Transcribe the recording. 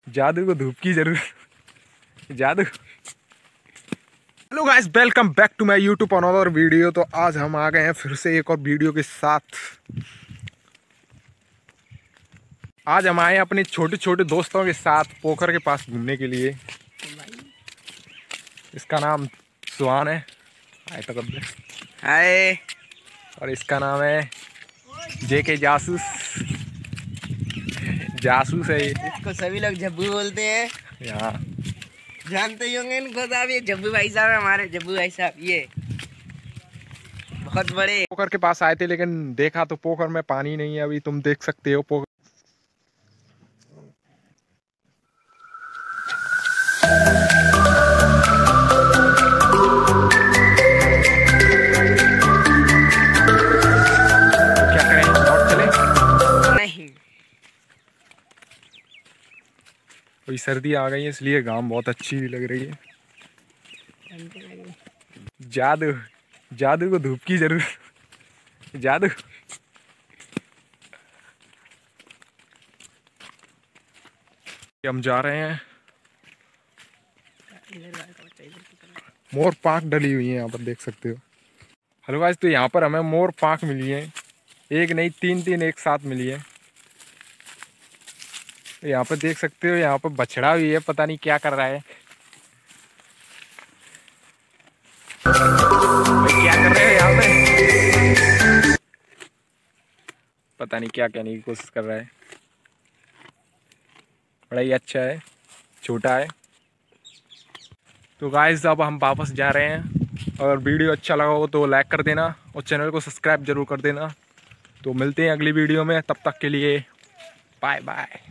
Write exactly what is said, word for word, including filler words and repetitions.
जादू को धूप की जरूरत। जादू। Hello guys, welcome back to my YouTube another video. तो आज हम आ गए हैं फिर से एक और वीडियो के साथ। आज हम आए हैं अपने छोटे छोटे दोस्तों के साथ पोखर के पास घूमने के लिए। इसका नाम सुहान है। हाय तो कर दे। हाय। और इसका नाम है जेके जासूस। जासूस है ये। इसको सभी लोग जब्बू बोलते हैं। यहाँ जानते ही होंगे इनको साहब, ये जब्बू भाई साहब है हमारे। जब्बू भाई साहब ये बहुत बड़े। पोखर के पास आए थे लेकिन देखा तो पोखर में पानी नहीं है। अभी तुम देख सकते हो पोखर। क्या करें, लौट चले? नहीं, कोई सर्दी आ गई है इसलिए गांव बहुत अच्छी भी लग रही है। जादू जादू को धूप की जरूरत। जादू। हम जा रहे हैं। मोर पाक डली हुई है यहाँ पर, देख सकते हो। हेलो गाइस, तो यहाँ पर हमें मोर पाक मिली है। एक नहीं, तीन तीन एक साथ मिली है। यहाँ पर देख सकते हो, यहाँ पर बछड़ा भी है। पता नहीं क्या कर रहा है। क्या कर रहे हैं यहाँ पे? पता नहीं क्या कहने की कोशिश कर रहा है। बड़ा ही अच्छा है, छोटा है। तो गाइस अब हम वापस जा रहे हैं। और वीडियो अच्छा लगा हो तो लाइक कर देना और चैनल को सब्सक्राइब जरूर कर देना। तो मिलते हैं अगली वीडियो में, तब तक के लिए बाय बाय।